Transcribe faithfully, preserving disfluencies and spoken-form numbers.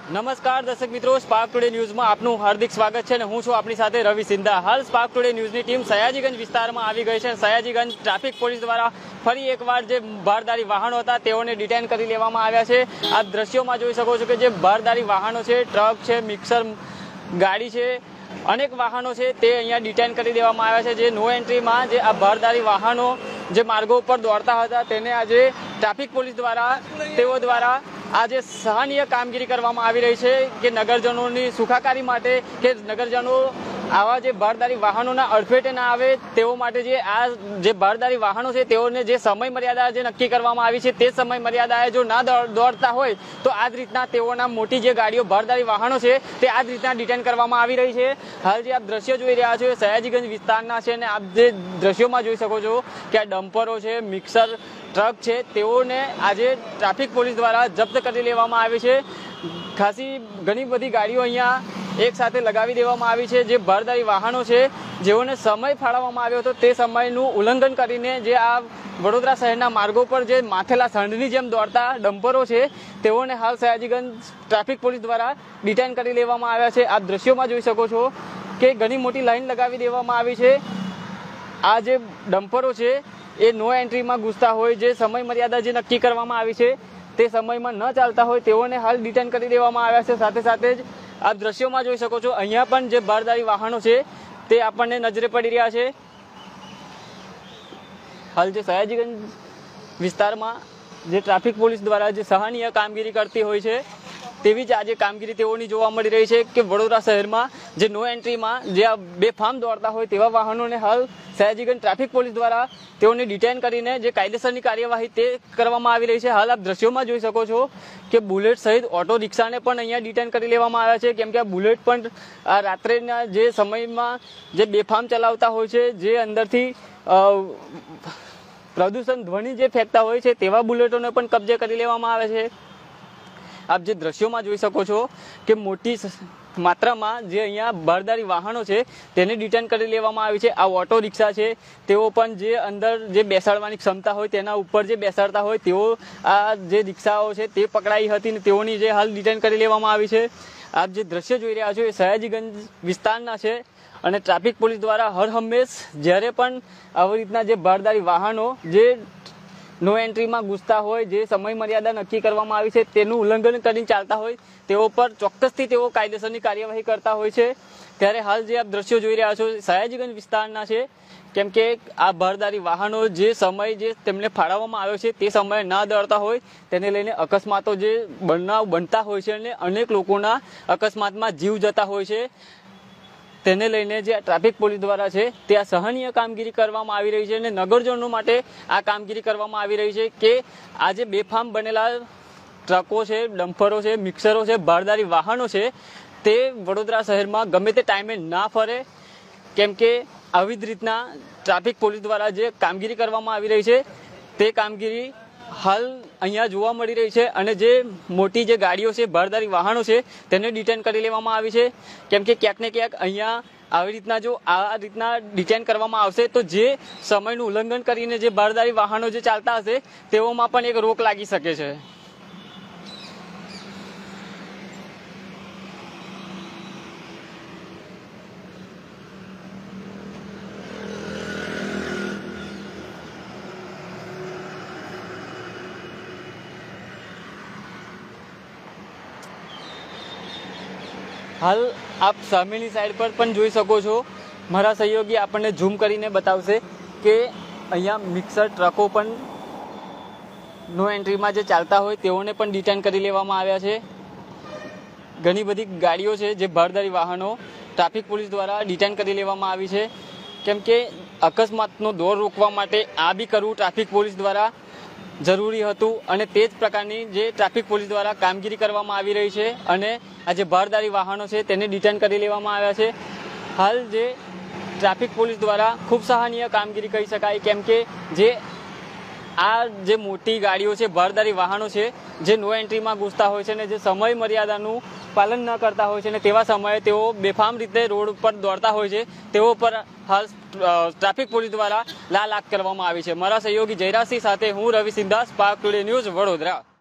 નમસ્કાર દર્શક મિત્રો, સ્પાર્ક ટુડે ન્યૂઝમાં આપનું હાર્દિક સ્વાગત છે અને હું છું આપની સાથે રવિ સિંધા। હાલ સ્પાર્ક ટુડે ન્યૂઝની ટીમ સયાજીગંજ વિસ્તારમાં આવી ગઈ છે। સયાજીગંજ ટ્રાફિક પોલીસ દ્વારા ફરી એકવાર જે ભારદારી વાહનો હતા તેઓને ડિટેન કરી લેવામાં આવ્યા છે। આપ દ્રશ્યોમાં જોઈ શકો છો કે જે ભારદારી વાહનો છે, ટ્રક છે, મિક્સર ગાડી છે, અનેક વાહનો છે તે અહીંયા ડિટેન કરી દેવામાં આવ્યા છે। જે નો એન્ટ્રીમાં જે આ ભારદારી વાહનો જે માર્ગો ઉપર દોડતા હતા તેને આજે ટ્રાફિક પોલીસ દ્વારા તેઓ દ્વારા આજે સહાયનીય કામગીરી કરવામાં આવી રહી છે કે નગરજનોની સુખાકારી માટે કે નગરજનો આવા જે ભારદારી વાહનોના અડફેટે ના આવે તેઓ માટે જે આ જે ભારદારી વાહનો છે તેઓને જે સમય મર્યાદા જે નક્કી કરવામાં આવી છે તે સમય મર્યાદાએ જો ના દોડતા હોય તો આ જ રીતના તેઓના મોટી જે ગાડીઓ ભારદારી વાહનો છે તે આ જ રીતના ડિટેન કરવામાં આવી રહી છે। હાલ જે આપ દ્રશ્યો જોઈ રહ્યા છો એ સયાજીગંજ વિસ્તારના છે અને આપ જે દ્રશ્યોમાં જોઈ શકો છો કે આ ડમ્પરો છે, મિક્સર ટ્રક છે તેઓને આજે ટ્રાફિક પોલીસ દ્વારા જપ્ત કરી લેવામાં આવી છે। ખાસી ઘણી બધી ગાડીઓ અહીંયા એક સાથે લગાવી દેવામાં આવી છે। જે ભારદારી વાહનો છે જેઓને સમય ફાળવવામાં આવ્યો હતો તે સમયનું ઉલ્લંઘન કરીને જે આ વડોદરા શહેરના માર્ગો પર જે માથેલા સંઢની જેમ દોડતા ડમ્પરો છે તેઓને હાલ સયાજીગંજ ટ્રાફિક પોલીસ દ્વારા ડિટેન કરી લેવામાં આવ્યા છે। આપ દ્રશ્યોમાં જોઈ શકો છો કે ઘણી મોટી લાઈન લગાવી દેવામાં આવી છે। આ જે ડમ્પરો છે એ નો એન્ટ્રીમાં ઘૂસતા હોય, જે સમય મર્યાદા જે નક્કી કરવામાં આવી છે તે સમયમાં ન ચાલતા હોય તેઓને હાલ ડિટેન કરી દેવામાં આવ્યા છે। સાથે સાથે જ આપ દ્રશ્યોમાં જોઈ શકો છો અહીંયા પણ જે ભારદારી વાહનો છે તે આપણને નજરે પડી રહ્યા છે। હાલ જે સયાજીગંજ વિસ્તારમાં જે ટ્રાફિક પોલીસ દ્વારા જે સહાયનીય કામગીરી કરતી હોય છે તેવી જ આજે કામગીરી તેઓની જોવા મળી રહી છે કે વડોદરા શહેરમાં જે નો એન્ટ્રીમાં જે આ બેફામ દોડતા હોય તેવા વાહનોને હાલ સયાજીગંજ ટ્રાફિક પોલીસ દ્વારા તેઓને ડિટેન કરીને જે કાયદેસરની કાર્યવાહી તે કરવામાં આવી રહી છે। હાલ આપ દ્રશ્યોમાં જોઈ શકો છો કે બુલેટ સહિત ઓટો રિક્ષાને પણ અહીંયા ડિટેન કરી લેવામાં આવ્યા છે, કેમ કે આ બુલેટ પણ આ રાત્રેના જે સમયમાં જે બેફામ ચલાવતા હોય છે, જે અંદરથી પ્રદૂષણ ધ્વનિ જે ફેંકતા હોય છે તેવા બુલેટોને પણ કબજે કરી લેવામાં આવે છે। આપ જે દ્રશ્યોમાં જોઈ શકો છો કે મોટી માત્રામાં જે અહીંયા ભારદારી વાહનો છે તેને ડિટેન કરી લેવામાં આવી છે। આ ઓટો રિક્ષા છે તેઓ પણ જે અંદર જે બેસાડવાની ક્ષમતા હોય તેના ઉપર જે બેસાડતા હોય તેઓ આ જે રિક્ષાઓ છે તે પકડાઈ હતી ને તેઓની જે હાલ ડિટેન કરી લેવામાં આવી છે। આપ જે દ્રશ્ય જોઈ રહ્યા છો એ સયાજીગંજ વિસ્તારના છે અને ટ્રાફિક પોલીસ દ્વારા હર હંમેશ જ્યારે પણ આવી રીતના જે ભારદારી વાહનો જે નો એન્ટ્રીમાં ઘૂસતા હોય, જે સમય મર્યાદા નક્કી કરવામાં આવી છે તેનું ઉલ્લંઘન કરીને ચાલતા હોય તેઓ પર ચોક્કસથી તેઓ કાયદેસરની કાર્યવાહી કરતા હોય છે। ત્યારે હાલ જે આપ દ્રશ્યો જોઈ રહ્યા છો સયાજીગંજ વિસ્તારના છે, કેમ કે આ ભારદારી વાહનો જે સમય જે તેમને ફાળવવામાં આવ્યો છે તે સમયે ના દોડતા હોય તેને લઈને અકસ્માતો જે બનાવ બનતા હોય છે અને અનેક લોકોના અકસ્માતમાં જીવ જતા હોય છે। તેને લઈને જે ટ્રાફિક પોલીસ દ્વારા છે તે આ સહનીય કામગીરી કરવામાં આવી રહી છે અને નગરજનો માટે આ કામગીરી કરવામાં આવી રહી છે કે આ જે બેફામ બનેલા ટ્રકો છે, ડમ્પરો છે, મિક્સરો છે, ભારદારી વાહનો છે તે વડોદરા શહેરમાં ગમે તે ટાઈમે ના ફરે, કેમ કે આવી જ રીતના ટ્રાફિક પોલીસ દ્વારા જે કામગીરી કરવામાં આવી રહી છે તે કામગીરી હાલ અહીંયા જોવા મળી રહી છે અને જે મોટી જે ગાડીઓ છે, ભારદારી વાહનો છે તેને ડિટેન કરી લેવામાં આવી છે, કેમ કે ક્યાંક ને ક્યાંક અહીંયા આવી રીતના જો આ રીતના ડિટેન કરવામાં આવશે તો જે સમયનું ઉલ્લંઘન કરીને જે ભારદારી વાહનો જે ચાલતા હશે તેઓમાં પણ એક રોક લાગી શકે છે। હાલ આપ સામેની સાઈડ પર પણ જોઈ શકો છો, મારા સહયોગી આપણને ઝૂમ કરીને બતાવશે કે અહીંયા મિક્સર ટ્રકો પણ નો એન્ટ્રીમાં જે ચાલતા હોય તેઓને પણ ડિટેન કરી લેવામાં આવ્યા છે। ઘણી બધી ગાડીઓ છે જે ભારદારી વાહનો ટ્રાફિક પોલીસ દ્વારા ડિટેન કરી લેવામાં આવી છે, કેમ કે અકસ્માતનો દોર રોકવા માટે આ બી કરવું ટ્રાફિક પોલીસ દ્વારા જરૂરી હતું અને તે જ પ્રકારની જે ટ્રાફિક પોલીસ દ્વારા કામગીરી કરવામાં આવી રહી છે અને આ જે ભારદારી વાહનો છે તેને ડિટેન કરી લેવામાં આવ્યા છે। હાલ જે ટ્રાફિક પોલીસ દ્વારા ખૂબ સહાયનીય કામગીરી કહી શકાય, કેમ કે જે આ જે મોટી ગાડીઓ છે, ભારદારી વાહનો છે જે નો એન્ટ્રીમાં ઘૂસતા હોય છે અને જે સમય મર્યાદાનું પાલન ન કરતા હોય છે અને તેવા સમયે તેઓ બેફામ રીતે રોડ ઉપર દોડતા હોય છે તેઓ પર હાલ ટ્રાફિક પોલીસ દ્વારા લાલ આંખ કરવામાં આવી છે। મારા સહયોગી જયરાજસિંહ સાથે હું Ravi Sindha, Spark Today news, Vadodara.